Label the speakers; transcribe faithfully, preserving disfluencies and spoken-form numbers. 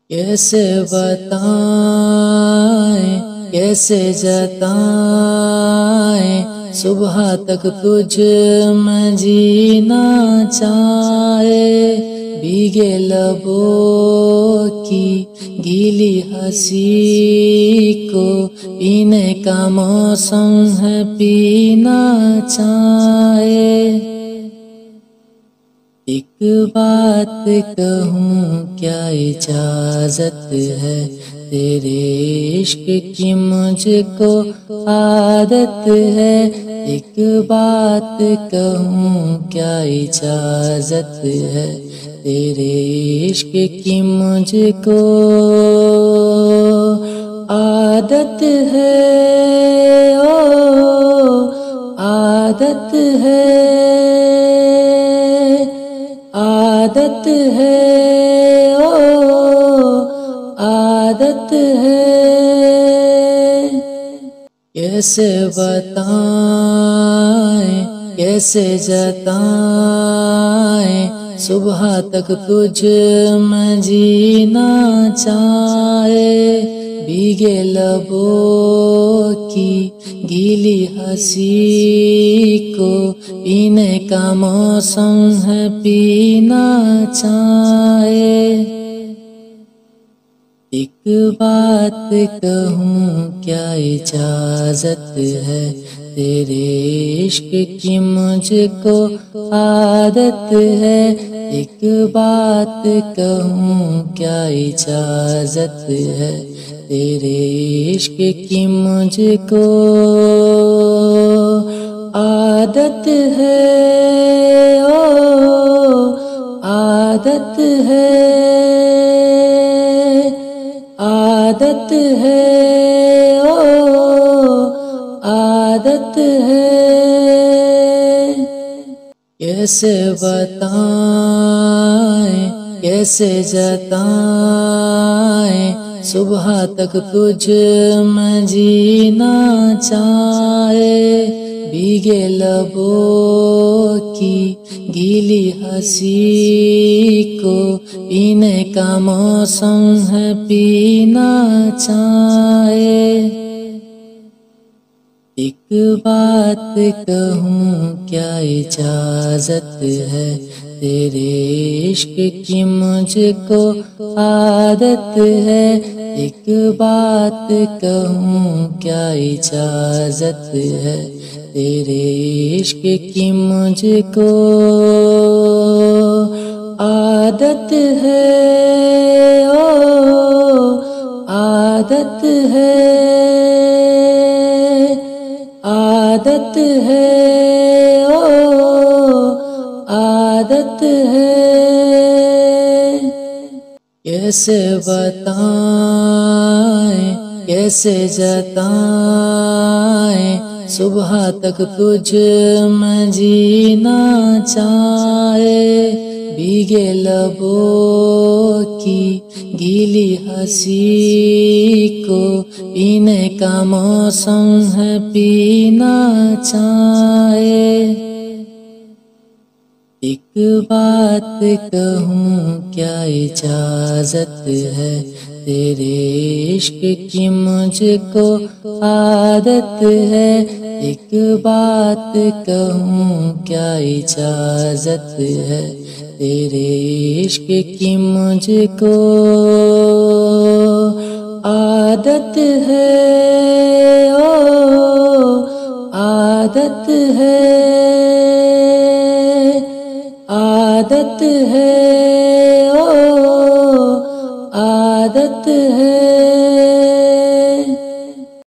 Speaker 1: कैसे बताएं कैसे जताएं सुबह तक तुझ में जीना चाहे। भीगे लबों की गीली हंसी को पीने का मौसम है पीना चाहे। एक बात कहूँ क्या इजाजत है तेरे इश्क की मुझको आदत है। एक बात कहूँ क्या इजाजत है तेरे इश्क की मुझको आदत है। ओ आदत है आदत है ओ आदत है। कैसे बताएं कैसे जताएं सुबह तक तुझ में जीना चाहे। भीगे लबों की गीली हंसी को पीने का मौसम है पीना चाहे। एक बात कहूँ क्या इजाजत है तेरे इश्क की मुझको आदत है। एक बात कहूँ क्या इजाजत है तेरे इश्क की मुझको आदत है। ओ आदत है आदत है ओ आदत है। कैसे बताएं कैसे जताएं सुबह तक तुझ में जीना चाहे। भीगे लबों की गीली हंसी को पीने का मौसम है पीना चाहे। एक बात कहूँ क्या इजाजत है तेरे इश्क की मुझको आदत है। एक बात कहूँ क्या इजाजत है तेरे इश्क की मुझको आदत है। ओ आदत है आदत है ओ आदत है। कैसे बताएं कैसे जताएं सुबह तक तुझ में जीना चाहे। भीगे लबों की गीली हंसी को पीने का मौसम है पीना चाहे। एक बात कहूँ क्या इजाजत है तेरे इश्क की मुझको आदत है। एक बात कहूँ क्या इजाजत है तेरे इश्क की मुझको आदत है। ओ आदत है आदत है ओ आदत है।